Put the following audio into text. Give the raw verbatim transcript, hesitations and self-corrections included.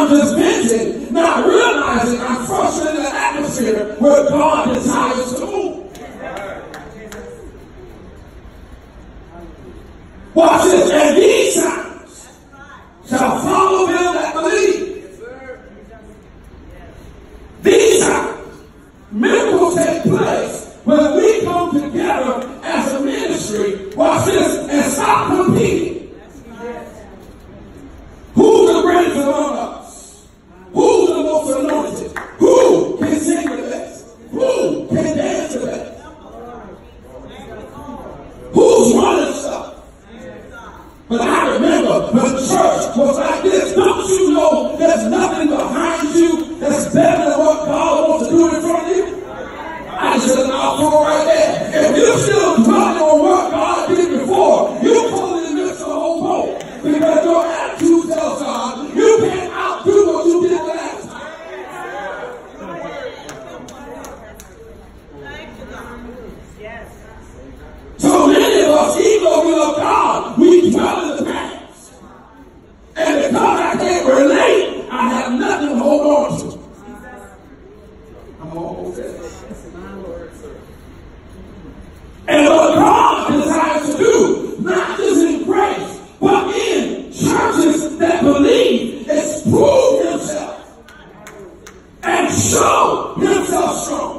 I'm just venting, not realizing I'm frustrating the atmosphere where God desires to move. Watch this. And these signs shall follow them that believe. These signs, miracles take place when we come together as a ministry. Watch this. And stop competing. Who's the greatest among us? Who's the most anointed? Who can sing the best? Who can dance the best? Who's running stuff? But I remember when church was like this. Don't you know there's nothing behind you that's better than what God wants to do in front of you? I just said, I'll throw right there. If you're still dwelling on what God did before, you totally missed the whole point. Because your attitude tells God you can't outdo what you did last time. So many of us, even though we love God, we dwell in the past. And because I can't relate, I have nothing to hold on to. I'm almost there. And what God desires to do, not just in grace, but in churches that believe, is prove himself and show himself strong.